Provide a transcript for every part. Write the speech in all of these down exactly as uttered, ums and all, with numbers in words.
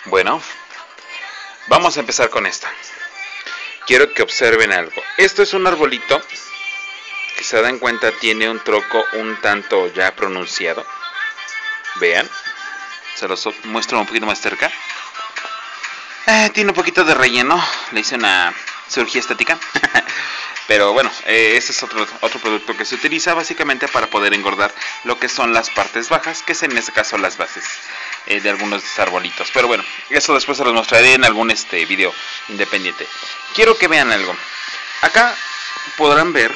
Bueno, vamos a empezar con esta. Quiero que observen algo. Esto es un arbolito que, se dan cuenta, tiene un tronco un tanto ya pronunciado. Vean, se los muestro un poquito más cerca. Eh, tiene un poquito de relleno, le hice una cirugía estética. Pero bueno, eh, este es otro, otro producto que se utiliza básicamente para poder engordar lo que son las partes bajas, que es en este caso las bases eh, de algunos arbolitos. Pero bueno, eso después se los mostraré en algún este video independiente. Quiero que vean algo. Acá podrán ver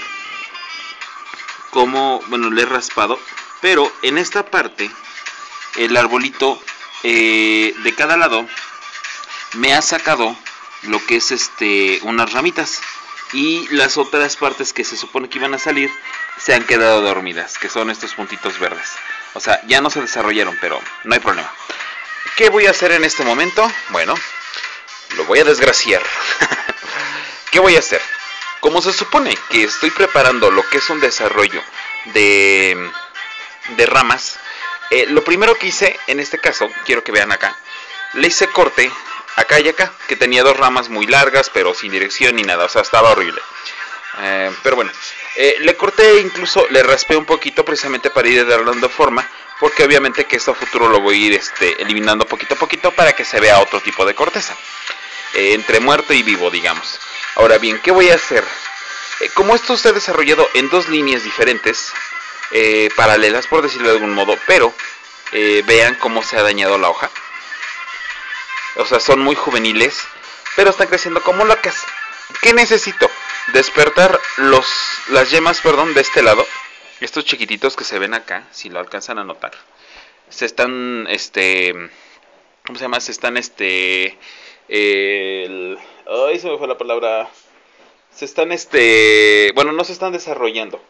cómo, bueno, le he raspado, pero en esta parte el arbolito eh, de cada lado me ha sacado lo que es este unas ramitas. Y las otras partes que se supone que iban a salir se han quedado dormidas, que son estos puntitos verdes. O sea, ya no se desarrollaron, pero no hay problema. ¿Qué voy a hacer en este momento? Bueno, lo voy a desgraciar. ¿Qué voy a hacer? Como se supone que estoy preparando lo que es un desarrollo de, de ramas, eh, lo primero que hice, en este caso, quiero que vean acá, le hice corte acá y acá, que tenía dos ramas muy largas, pero sin dirección ni nada, o sea, estaba horrible. Eh, pero bueno, eh, le corté, incluso le raspé un poquito precisamente para ir dando forma, porque obviamente que esto a futuro lo voy a ir este, eliminando poquito a poquito para que se vea otro tipo de corteza, eh, entre muerto y vivo, digamos. Ahora bien, ¿qué voy a hacer? Eh, como esto está desarrollado en dos líneas diferentes, eh, paralelas por decirlo de algún modo, pero eh, vean cómo se ha dañado la hoja. O sea, son muy juveniles, pero están creciendo como locas. ¿Qué necesito? Despertar los, las yemas, perdón, de este lado. Estos chiquititos que se ven acá, si lo alcanzan a notar, se están, este, ¿cómo se llama? Se están, este, el, ay, se me fue la palabra. Se están, este, bueno, no se están desarrollando.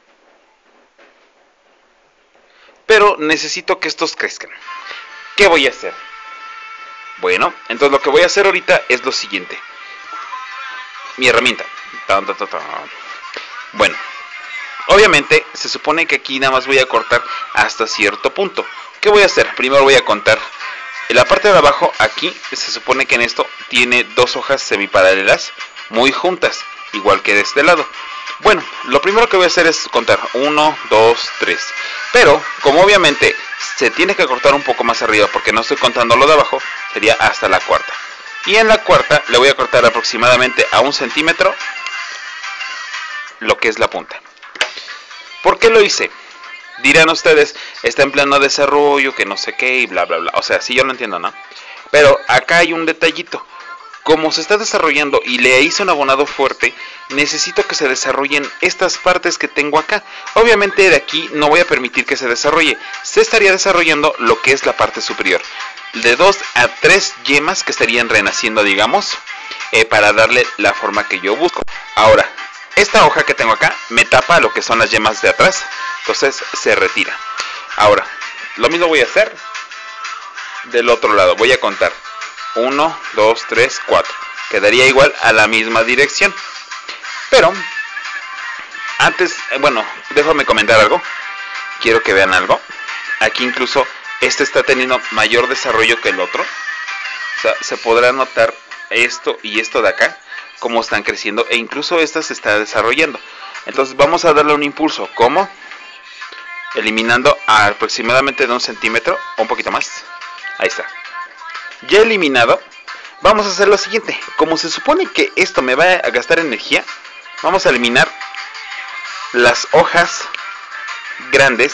Pero necesito que estos crezcan. ¿Qué voy a hacer? Bueno, entonces lo que voy a hacer ahorita es lo siguiente. Mi herramienta. Tan, tan, tan, tan. Bueno, obviamente se supone que aquí nada más voy a cortar hasta cierto punto. ¿Qué voy a hacer? Primero voy a contar. En la parte de abajo, aquí, se supone que en esto tiene dos hojas semiparalelas muy juntas, igual que de este lado. Bueno, lo primero que voy a hacer es contar uno, dos, tres. Pero, como obviamente se tiene que cortar un poco más arriba porque no estoy contando lo de abajo, sería hasta la cuarta. Y en la cuarta le voy a cortar aproximadamente a un centímetro lo que es la punta. ¿Por qué lo hice? Dirán ustedes, está en pleno desarrollo, que no sé qué y bla bla bla. O sea, sí, yo lo entiendo, ¿no? Pero acá hay un detallito. Como se está desarrollando y le hice un abonado fuerte, necesito que se desarrollen estas partes que tengo acá. Obviamente de aquí no voy a permitir que se desarrolle. Se estaría desarrollando lo que es la parte superior. De dos a tres yemas que estarían renaciendo, digamos, eh, para darle la forma que yo busco. Ahora, esta hoja que tengo acá me tapa lo que son las yemas de atrás. Entonces se retira. Ahora, lo mismo voy a hacer del otro lado. Voy a contar. uno, dos, tres, cuatro. Quedaría igual a la misma dirección. Pero antes, bueno, déjame comentar algo. Quiero que vean algo. Aquí incluso este está teniendo mayor desarrollo que el otro. O sea, se podrá notar esto y esto de acá, cómo están creciendo. E incluso esta se está desarrollando. Entonces vamos a darle un impulso. ¿Cómo? Eliminando aproximadamente de un centímetro o un poquito más. Ahí está. Ya eliminado, vamos a hacer lo siguiente. Como se supone que esto me va a gastar energía, vamos a eliminar las hojas grandes.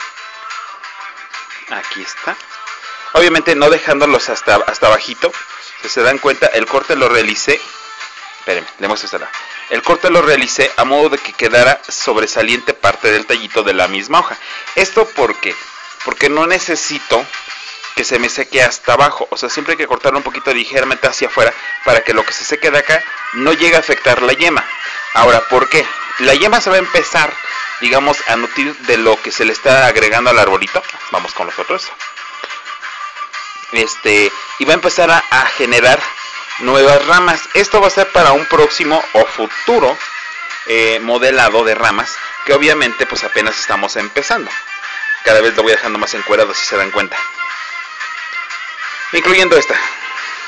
Aquí está. Obviamente no dejándolos hasta, hasta bajito. Si se dan cuenta, el corte lo realicé. Espérenme, le muestro esta. El corte lo realicé a modo de que quedara sobresaliente parte del tallito de la misma hoja. ¿Esto por qué? Porque no necesito que se me seque hasta abajo, o sea, siempre hay que cortarlo un poquito ligeramente hacia afuera para que lo que se seque de acá no llegue a afectar la yema. Ahora, ¿por qué? La yema se va a empezar, digamos, a nutrir de lo que se le está agregando al arbolito. Vamos con los otros. Este, y va a empezar a, a generar nuevas ramas. Esto va a ser para un próximo o futuro eh, modelado de ramas, que obviamente pues apenas estamos empezando. Cada vez lo voy dejando más encuadrado, si se dan cuenta. Incluyendo esta.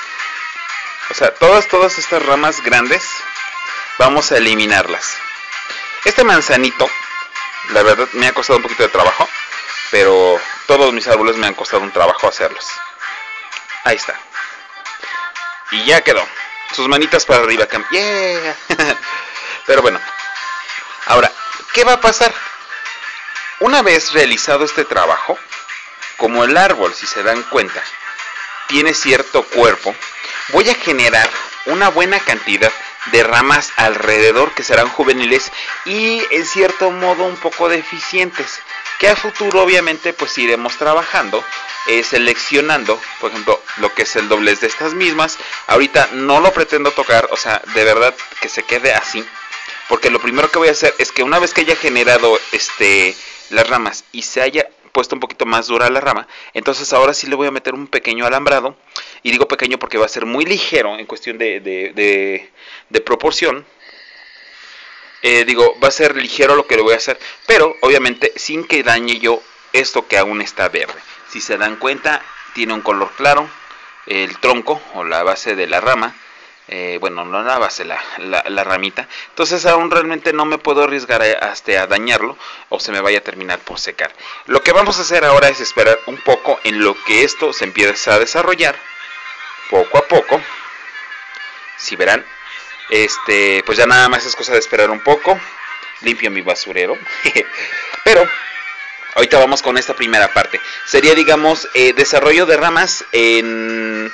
O sea, todas, todas estas ramas grandes vamos a eliminarlas. Este manzanito, la verdad me ha costado un poquito de trabajo, pero todos mis árboles me han costado un trabajo hacerlos. Ahí está. Y ya quedó. Sus manitas para arriba, yeah. Pero bueno, ahora, ¿qué va a pasar? Una vez realizado este trabajo, como el árbol, si se dan cuenta, tiene cierto cuerpo, voy a generar una buena cantidad de ramas alrededor que serán juveniles y en cierto modo un poco deficientes, que a futuro obviamente pues iremos trabajando, eh, seleccionando, por ejemplo, lo que es el doblez de estas mismas. Ahorita no lo pretendo tocar, o sea, de verdad que se quede así, porque lo primero que voy a hacer es que una vez que haya generado este las ramas y se haya puesto un poquito más dura la rama, entonces ahora sí le voy a meter un pequeño alambrado, y digo pequeño porque va a ser muy ligero en cuestión de, de, de, de proporción. Eh, digo, va a ser ligero lo que le voy a hacer, pero obviamente sin que dañe yo esto que aún está verde. Si se dan cuenta, tiene un color claro, el tronco o la base de la rama, eh, bueno, no la base, la, la, la ramita. Entonces aún realmente no me puedo arriesgar a, hasta a dañarlo o se me vaya a terminar por secar. Lo que vamos a hacer ahora es esperar un poco en lo que esto se empieza a desarrollar, poco a poco. Si verán, este, pues ya nada más es cosa de esperar un poco. Limpio mi basurero. Pero ahorita vamos con esta primera parte. Sería, digamos, eh, desarrollo de ramas en...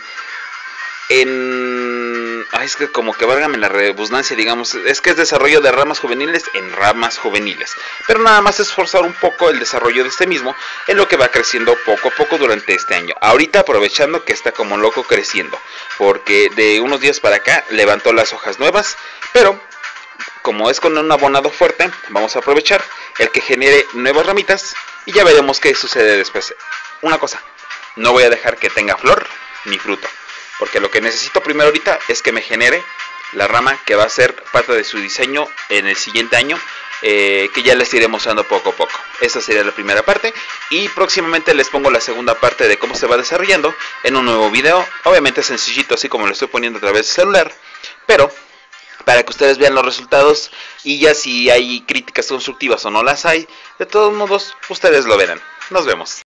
en... Ay, es que como que válgame la redundancia, digamos, es que es desarrollo de ramas juveniles en ramas juveniles. Pero nada más es forzar un poco el desarrollo de este mismo en lo que va creciendo poco a poco durante este año. Ahorita aprovechando que está como loco creciendo, porque de unos días para acá levantó las hojas nuevas, pero como es con un abonado fuerte, vamos a aprovechar el que genere nuevas ramitas y ya veremos qué sucede después. Una cosa, no voy a dejar que tenga flor ni fruto, porque lo que necesito primero ahorita es que me genere la rama que va a ser parte de su diseño en el siguiente año, eh, que ya les iré mostrando poco a poco. Esa sería la primera parte y próximamente les pongo la segunda parte de cómo se va desarrollando en un nuevo video, obviamente sencillito así como lo estoy poniendo a través del celular, pero para que ustedes vean los resultados y ya si hay críticas constructivas o no las hay, de todos modos ustedes lo verán. Nos vemos.